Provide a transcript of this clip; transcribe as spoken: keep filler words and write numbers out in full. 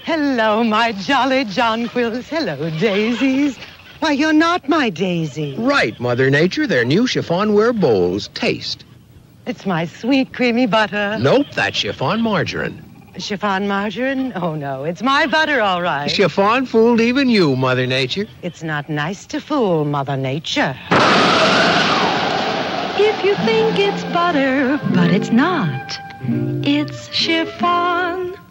Hello, my jolly jonquils. Hello, daisies. Why, you're not my daisy. Right, Mother Nature. They're new chiffonware bowls. Taste. It's my sweet, creamy butter. Nope, that's chiffon margarine. Chiffon margarine? Oh, no, it's my butter, all right. Chiffon fooled even you, Mother Nature. It's not nice to fool Mother Nature. If you think it's butter, but it's not. It's chiffon.